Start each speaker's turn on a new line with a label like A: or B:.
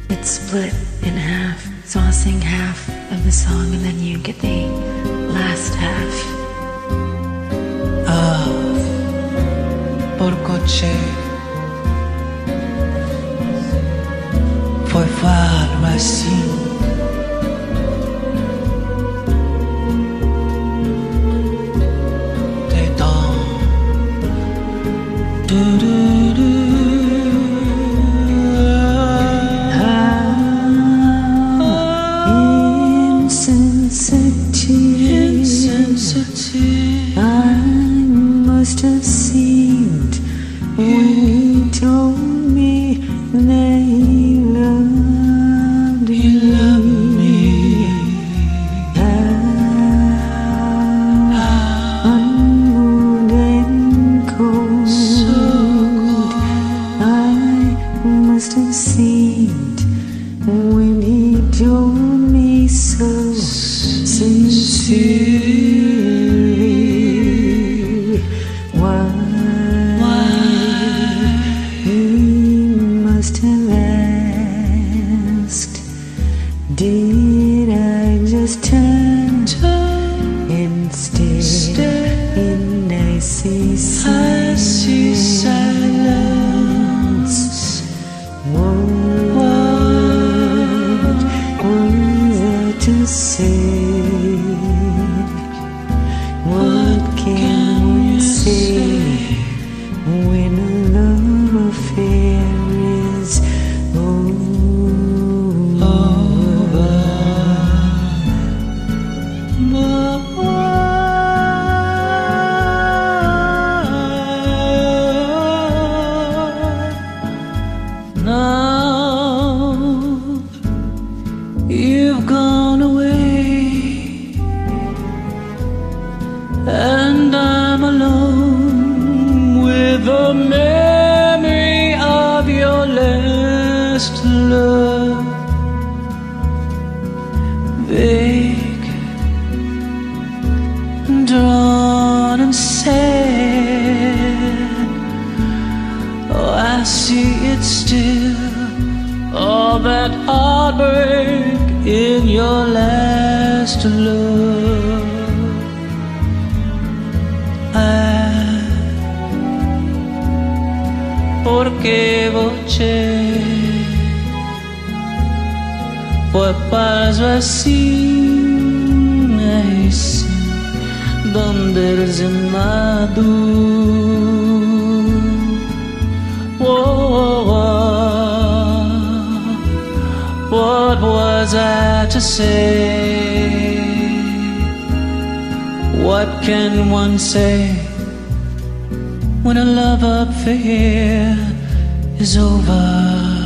A: It's split in half, so I'll sing half of the song and then you get the last half.
B: Ah, porcoche foi falo assim. Te dom do do do.
A: Insensitive, I must have seemed when he told me that he loved me. Unmoved and cold, I must have seemed when he told me so. Sincerely, why he must have asked, did I just turn instead and I see silence? What was there to say? What can we say when a love affair is over?
B: Now you've gone away and I'm alone with the memory of your last love. Vague, drawn and sad. Oh, I see it still, all that heartbreak in your last love. Porque você foi paz assim, esse donde eres amado. What was I to say? What can one say when a love affair is over?